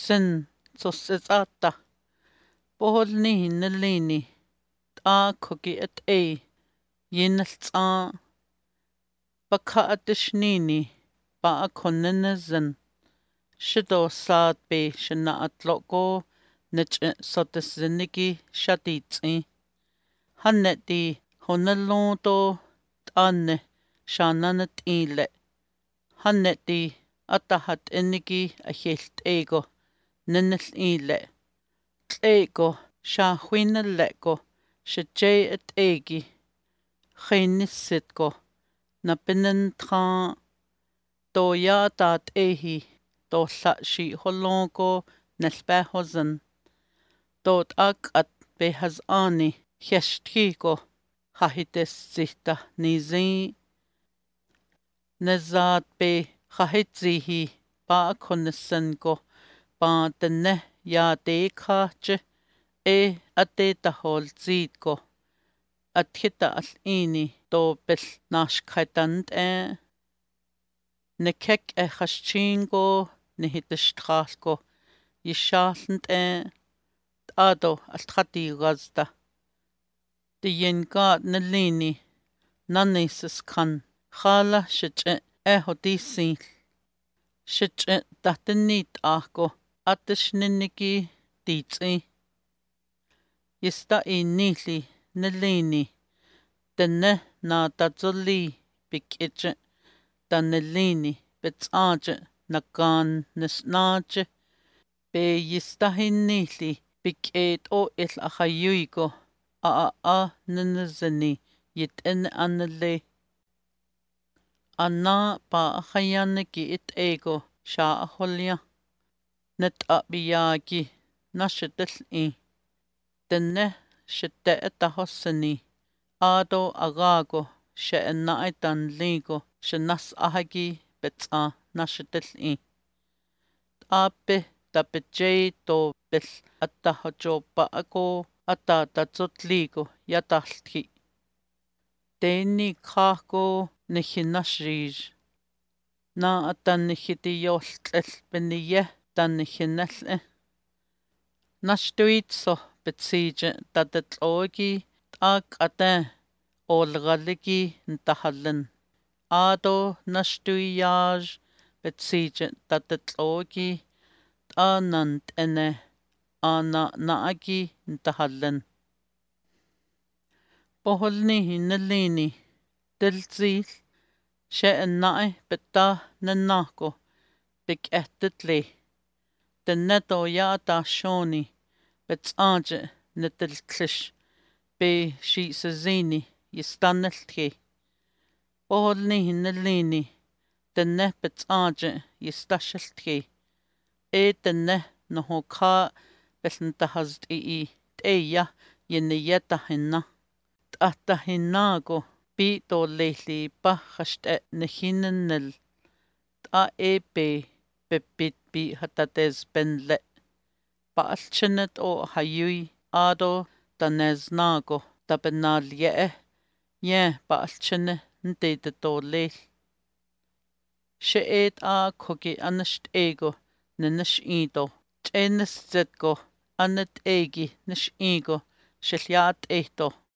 Sin tsossetsata. Poholni nalini. Ta koki at yinaltsa. Baka atishnini. Ba akonenazan. Shido saad be shana atloko. Nich sotisziniki shatitsi. Haneti honalonto. Tanne shananat ile. Haneti atahat eniki ahilt ego. Nenel ile. Tlego shahwinaleko. Shajay at egi. Genisitko. Napinentra. Toya tat ehi. To la shi holonko. Nelbehozan. Tot at behazani. Heshtiko. Hahites zita nizi. Nezat be hahitzihi. Ba konesenko. Ba denne ya dekache. Ate tahol zitko. Athita al-ini. Do bel nashkaitant Nekek haschingo. Nehitishtralko. Yishalent Tado al-khati gazda. Diyengat nalini. Nanisas kan. Khala shitche hodisi. Shitche datinit ako. Atishniniki ditsi. Yista inili nalini. Denne na tazoli bikitche. Danelini betsaje nakan nesnaje. Be yista hinili biket o il ahayuigo. Nanazani yit anale. Anna pa ahayaniki it ego sha aholya. Net abiyagi nashitil Denne shite etahosani. Ado agago she naitan ligo she nas ahagi betsa nashitil Ape tapejay to bil atahojopa ako atatatzotligo yatalki. Teni kako nihinashrij. Na atan nihitiyoltlel beniye tan nihinel Nashtuitso betsije tatetlogi takate olgaligi ntahallen. Ado nashtuyaj betsije tatetlogi tanant ana naagi ntahallen. Poholni nalini dilzil she nae betta nanako big etetli. Denneto yata shoni betsaje neteltlish be shi sezini yistaneltki. Poholni nalini denne betsaje yistasheltki. Denne nohoka belntahazdi teya yeniyeta hinna. Tahta hinnago bi to lehli pa hashte nehinenel. Ta Pepit bi hatates benle. Paalchenet o hayui ado taneznago tabenalye paalchene ntete tolel. Sheet a kogi anasht ego nenesh ido. Chenes zetgo anet egi nesh ego sheliat eto